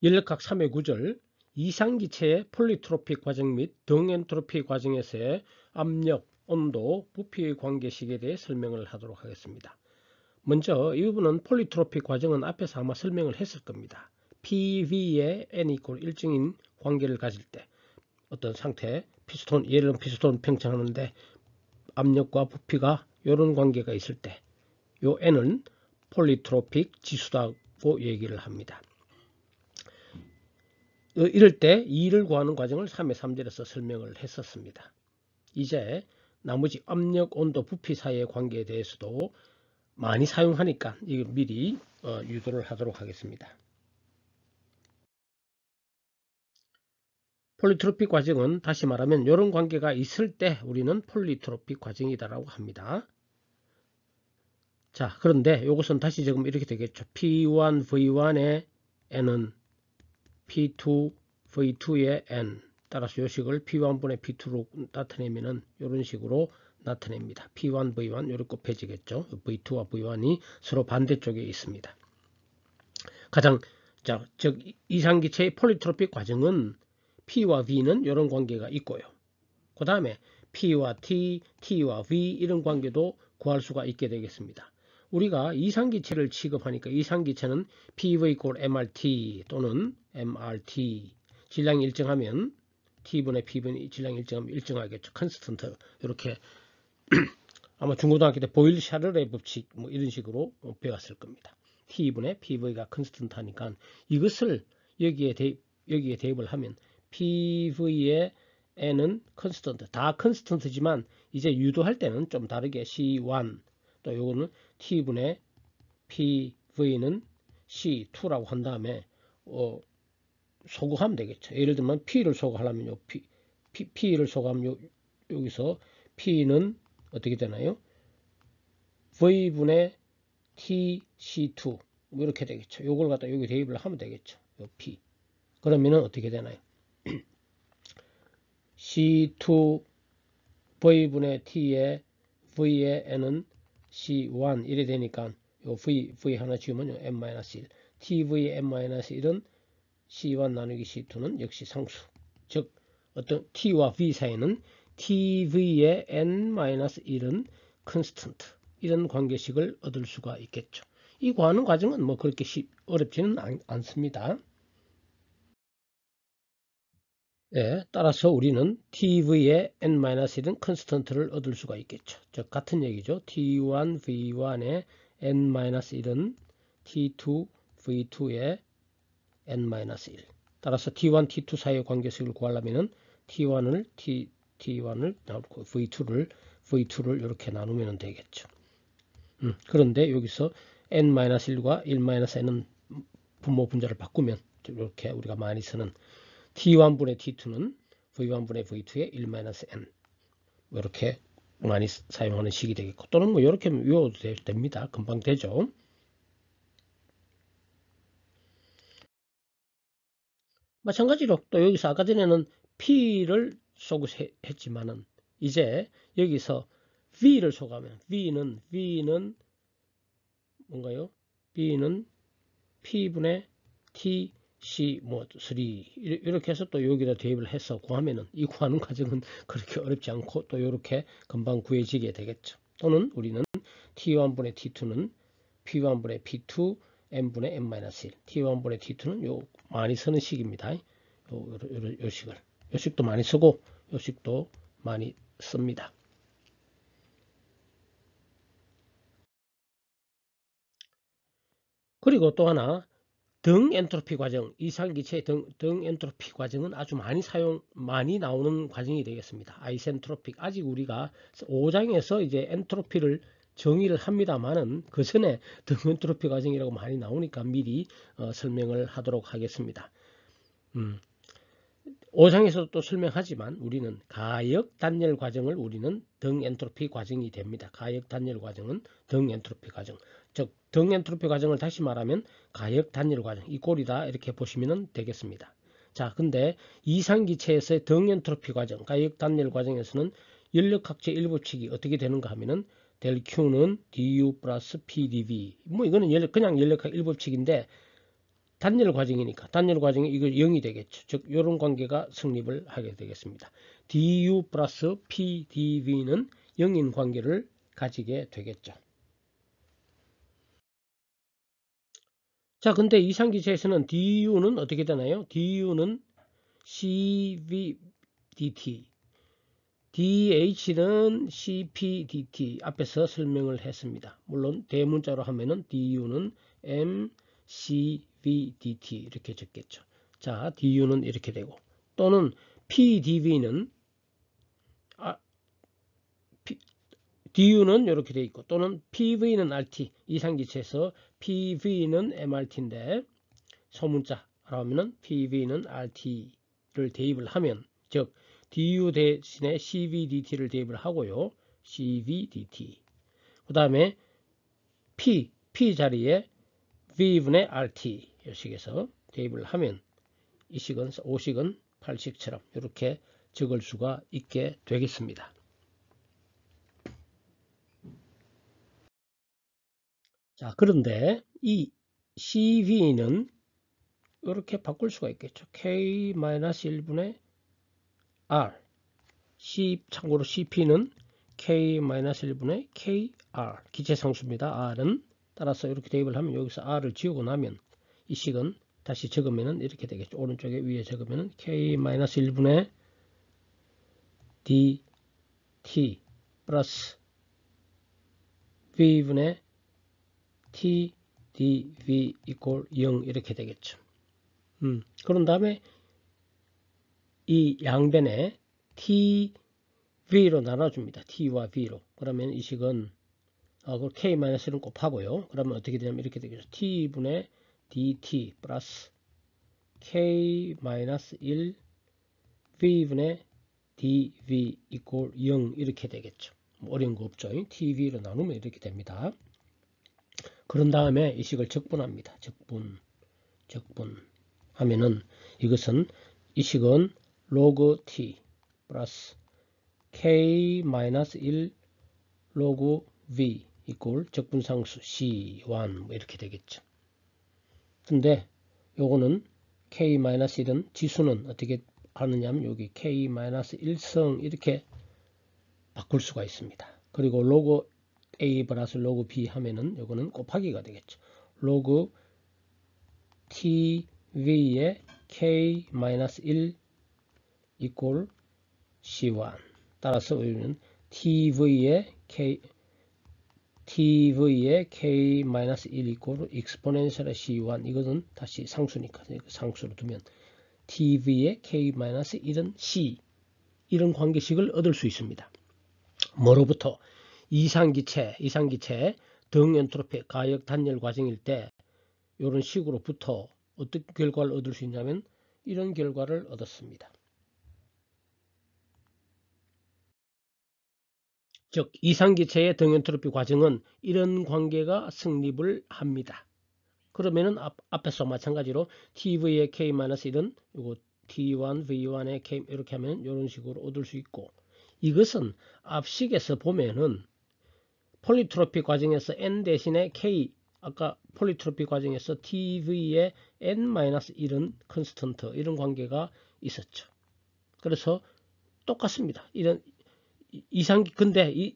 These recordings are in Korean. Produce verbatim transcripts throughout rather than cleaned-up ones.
연력학 삼 의 구절 이상기체의 폴리트로픽 과정 및 등엔트로피 과정에서의 압력, 온도, 부피의 관계식에 대해 설명을 하도록 하겠습니다. 먼저 이 부분은 폴리트로픽 과정은 앞에서 아마 설명을 했을 겁니다. 피브이에 N 이퀄 일정인 관계를 가질 때 어떤 상태, 피스톤, 예를 들면 피스톤 팽창하는데 압력과 부피가 이런 관계가 있을 때 요 N은 폴리트로픽 지수라고 얘기를 합니다. 이럴 때 이를 구하는 과정을 삼의 삼 절에서 설명을 했었습니다. 이제 나머지 압력, 온도, 부피 사이의 관계에 대해서도 많이 사용하니까 이거 미리 어, 유도를 하도록 하겠습니다. 폴리트로픽 과정은 다시 말하면 이런 관계가 있을 때 우리는 폴리트로픽 과정이다라고 합니다. 자, 그런데 이것은 다시 지금 이렇게 되겠죠. 피 원 브이 원의 N은 피 투 브이 투의 N 따라서 이 식을 피 원 분의 피 투로 나타내면은 이런 식으로 나타냅니다. 피 원 브이 원 이렇게 곱해지겠죠. 브이 투와 브이 원이 서로 반대쪽에 있습니다. 가장 자, 즉 이상기체의 폴리트로픽 과정은 P와 V는 이런 관계가 있고요. 그 다음에 P와 T, T와 V 이런 관계도 구할 수가 있게 되겠습니다. 우리가 이상기체를 취급하니까 이상기체는 피브이 이퀄 엠알티 또는 엠알티 질량이 일정하면 T분의 P분의 질량이 일정하면 일정하겠죠. 컨스턴트 이렇게 아마 중고등학교 때 보일 샤를의 법칙 뭐 이런 식으로 배웠을 겁니다. T분의 피브이가 컨스턴트 하니까 이것을 여기에 대입, 여기에 대입을 하면 피브이의 N은 컨스턴트, 다 컨스턴트지만 이제 유도할 때는 좀 다르게 씨 원 또 요거는 T분의 피브이는 씨 투라고 한 다음에 어, 소거하면 되겠죠. 예를 들면 P를 소거하려면 요 P, P, P를 소거하면 요, 여기서 P는 어떻게 되나요? V분의 티 씨 투 뭐 이렇게 되겠죠. 요걸 갖다 여기 대입을 하면 되겠죠. 요 P. 그러면은 어떻게 되나요? 씨 투 V분의 T의 V의 N은 씨 원 이래 되니까 요 V, V 하나 지우면 요 엔 마이너스 일. 티브이 엔 마이너스 일은 씨 원 나누기 씨 투는 역시 상수. 즉 어떤 T와 V 사이는 티브이의 엔 마이너스 일은 컨스턴트. 이런 관계식을 얻을 수가 있겠죠. 이 구하는 과정은 뭐 그렇게 어렵지는 않, 않습니다. 예, 따라서 우리는 티브이의 엔 마이너스 일은 컨스턴트를 얻을 수가 있겠죠. 즉 같은 얘기죠. 티 원 브이 원의 엔 마이너스 일은 티 투 브이 투의 엔 마이너스 일. 따라서 티 원, 티 투 사이의 관계식을 구하려면은 티 원을 T, 티 원을 나누고 브이 투를 브이 투를 이렇게 나누면 되겠죠. 음, 그런데 여기서 엔 마이너스 일과 일 마이너스 n은 분모 분자를 바꾸면 이렇게 우리가 많이 쓰는 티 원 분의 티 투는 브이 원 분의 브이 투의 일 마이너스 엔 이렇게 많이 사용하는 식이 되겠고 또는 뭐 이렇게 외워도 됩니다. 금방 되죠. 마찬가지로 또 여기서 아까 전에는 P를 소구했지만은 이제 여기서 V를 소구하면 V는 V는 뭔가요? B는 P분의 T C 뭐 삼 이렇게 해서 또 여기다 대입을 해서 구하면은 이 구하는 과정은 그렇게 어렵지 않고 또 이렇게 금방 구해지게 되겠죠. 또는 우리는 티 원 분의 티 투는 피 원 분의 피 투 N분의 엔 마이너스 일 티 원 분의 티 투는 요 많이 쓰는 식입니다. 요, 요, 요, 요 식을 요 식도 많이 쓰고 요 식도 많이 씁니다. 그리고 또 하나 등 엔트로피 과정, 이상기체 등, 등 엔트로피 과정은 아주 많이 사용, 많이 나오는 과정이 되겠습니다. 아이센트로픽. 아직 우리가 오 장에서 이제 엔트로피를 정의를 합니다만은 그 전에 등 엔트로피 과정이라고 많이 나오니까 미리 어, 설명을 하도록 하겠습니다. 음. 오 장에서도 또 설명하지만 우리는 가역 단열 과정을 우리는 등 엔트로피 과정이 됩니다. 가역 단열 과정은 등 엔트로피 과정. 즉, 등 엔트로피 과정을 다시 말하면 가역 단열 과정. 이 꼴이다. 이렇게 보시면 되겠습니다. 자, 근데 이상기체에서의 등 엔트로피 과정, 가역 단열 과정에서는 연력학제 일부칙이 어떻게 되는가 하면은 델 Q는 디 유 플러스 피 디 비. 뭐 이거는 연력, 그냥 연력학 일부칙인데 단열 과정이니까 단열 과정이 이거 영이 되겠죠. 즉 이런 관계가 성립을 하게 되겠습니다. du 플러스 pdv는 영인 관계를 가지게 되겠죠. 자, 근데 이상기체에서는 du는 어떻게 되나요? du는 cvdt, dh는 cpdt 앞에서 설명을 했습니다. 물론 대문자로 하면은 du는 mcvdt 이렇게 적겠죠. 자, du는 이렇게 되고 또는 pdv는 아, P, du는 이렇게 되어 있고 또는 pv는 rt 이상기체에서 pv는 mrt인데 소문자로 하면은 pv는 rt를 대입을 하면 즉 du 대신에 cvdt를 대입을 하고요. cvdt 그 다음에 p, p 자리에 v분의 rt 이 식에서 대입을 하면 이 식은 오식은 팔식처럼 이렇게 적을 수가 있게 되겠습니다. 자, 그런데 이 cv는 이렇게 바꿀 수가 있겠죠. k-일분의 r C, 참고로 cp는 k-일분의 kr 기체상수입니다. r은 따라서 이렇게 대입을 하면 여기서 r을 지우고 나면 이 식은 다시 적으면 이렇게 되겠죠. 오른쪽에 위에 적으면 k-일분의 dt 플러스 v분의 t dv 이퀄 영 이렇게 되겠죠. 음, 그런 다음에 이 양변에 tv로 나눠줍니다. t와 v로. 그러면 이 식은 어, 그 k-일은 곱하고요. 그러면 어떻게 되냐면 이렇게 되겠죠. t분의 dt 플러스 k-일 v분의 dv 이퀄 영 이렇게 되겠죠. 뭐 어려운 거 없죠. tv로 나누면 이렇게 됩니다. 그런 다음에 이 식을 적분합니다. 적분, 적분 하면은 이것은 이 식은 로그 t 플러스 k-일 로그 v 이퀄 적분상수 씨 원 뭐 이렇게 되겠죠. 근데 요거는 k-일은 지수는 어떻게 하느냐면 여기 k-일성 이렇게 바꿀 수가 있습니다. 그리고 로그 a 플러스 로그 b 하면은 요거는 곱하기가 되겠죠. 로그 tv의 k-일 이퀄 씨 원 따라서 우리는 tv의 k tv의 k-일 이퀄 exponential 씨 원 이것은 다시 상수니까 상수로 두면 tv의 k-일은 c 이런 관계식을 얻을 수 있습니다. 뭐로부터? 이상기체, 이상기체 등 엔트로피 가역 단열 과정일 때 이런 식으로부터 어떤 결과를 얻을 수 있냐면 이런 결과를 얻었습니다. 즉 이상기체의 등 엔트로피 과정은 이런 관계가 성립을 합니다. 그러면은 앞, 앞에서 마찬가지로 tv의 k-일은 요거 티 원 브이원의 k 이렇게 하면 이런 식으로 얻을 수 있고 이것은 앞식에서 보면은 폴리트로피 과정에서 n 대신에 k 아까 폴리트로피 과정에서 tv의 n-일은 컨스턴트 이런 관계가 있었죠. 그래서 똑같습니다. 이런 이상기 근데 이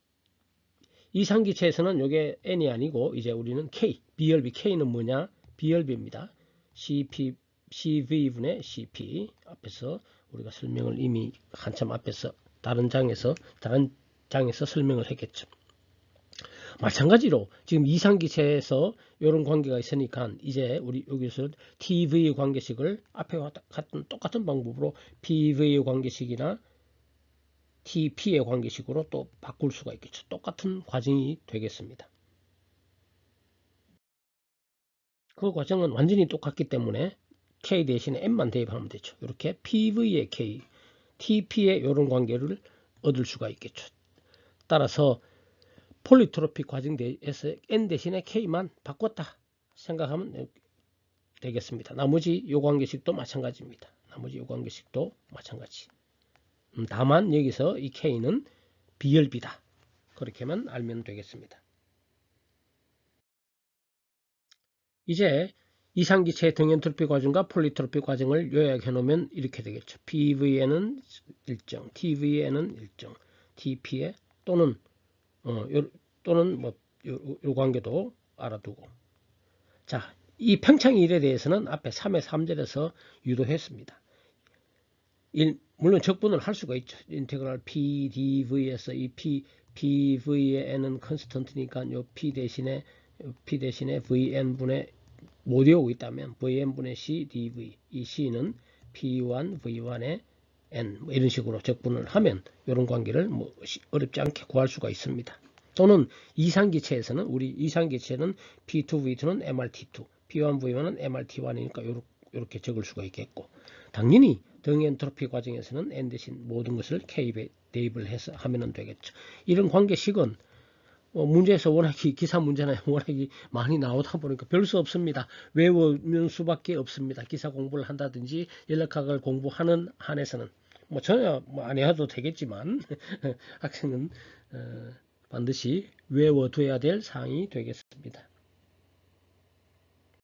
이상기체에서는 이게 n이 아니고 이제 우리는 k 비열비 k는 뭐냐? 비열비입니다. cp cv분의 cp 앞에서 우리가 설명을 이미 한참 앞에서 다른 장에서 다른 장에서 설명을 했겠죠. 마찬가지로 지금 이상기체에서 이런 관계가 있으니까 이제 우리 여기서 tv 관계식을 앞에와 같은 똑같은 방법으로 pv 관계식이나 tp의 관계식으로 또 바꿀 수가 있겠죠. 똑같은 과정이 되겠습니다. 그 과정은 완전히 똑같기 때문에 k 대신에 n만 대입하면 되죠. 이렇게 pv의 k, tp의 이런 관계를 얻을 수가 있겠죠. 따라서 폴리트로피 과정에서 n 대신에 k만 바꿨다 생각하면 되겠습니다. 나머지 요 관계식도 마찬가지입니다. 나머지 요 관계식도 마찬가지. 다만 여기서 이 k는 비열비다. 그렇게만 알면 되겠습니다. 이제 이상기체의 등엔트로피 과정과 폴리트로피 과정을 요약해 놓으면 이렇게 되겠죠. 피브이에는 일정, 티브이에는 일정, 티피에 또는 어, 요, 또는 뭐 요, 요 관계도 알아두고. 자, 이 평창일에 대해서는 앞에 삼의 삼 절에서 유도했습니다. 일, 물론 적분을 할 수가 있죠. 인테그랄 P, dv에서 이 P, pv의 n은 컨스턴트니까 요 P 대신에 P 대신에 vn분의 못 외우고 있다면 vn분의 c dv, 이 c는 피 원 브이원의 n 뭐 이런 식으로 적분을 하면 이런 관계를 뭐 어렵지 않게 구할 수가 있습니다. 또는 이상기체에서는 우리 이상기체는 피 투 브이 투는 엠알티 투, 피 원 브이원은 엠알티 원이니까 이렇게 적을 수가 있겠고, 당연히 등엔트로피 과정에서는 n 대신 모든 것을 k에 대입을 해서 하면 되겠죠. 이런 관계식은 어, 문제에서 워낙에 기사 문제나 워낙에 많이 나오다 보니까 별 수 없습니다. 외우면 수밖에 없습니다. 기사 공부를 한다든지 연락학을 공부하는 한에서는 뭐 전혀 뭐 안 해도 되겠지만 학생은 어, 반드시 외워둬야 될 사항이 되겠습니다.